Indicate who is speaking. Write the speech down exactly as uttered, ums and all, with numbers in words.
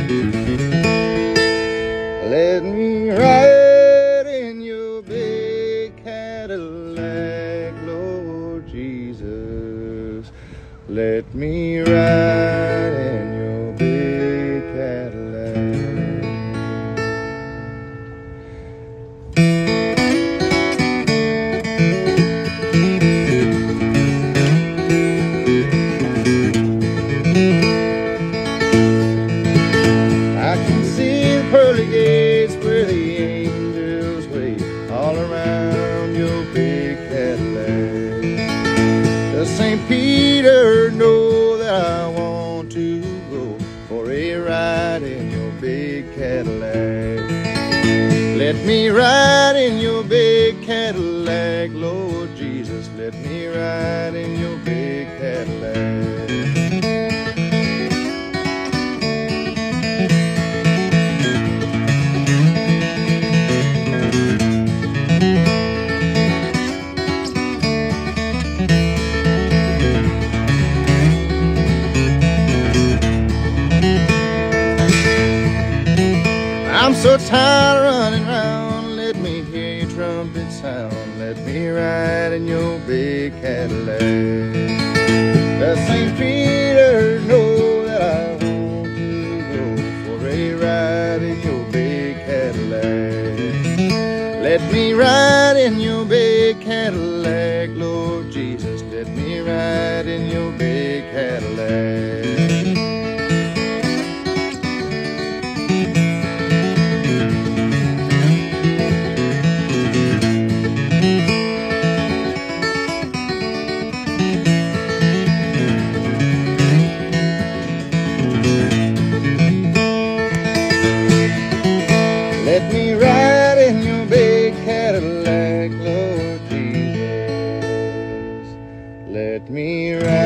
Speaker 1: Let me ride in your big Cadillac, Lord Jesus. Let me ride in your big Cadillac. I can see the pearly gates where the angels wait all around your big Cadillac. Does Saint Peter know that I want to go for a ride in your big Cadillac? Let me ride in your big Cadillac, Lord Jesus. Let me ride in your big Cadillac. I'm so tired of running round, let me hear your trumpet sound. Let me ride in your big Cadillac. Does Saint Peter know that I want to go for a ride in your big Cadillac? Let me ride in your big Cadillac, Lord Jesus. Let me ride in your big Cadillac. Let me ride in your big Cadillac, Lord Jesus. Let me ride.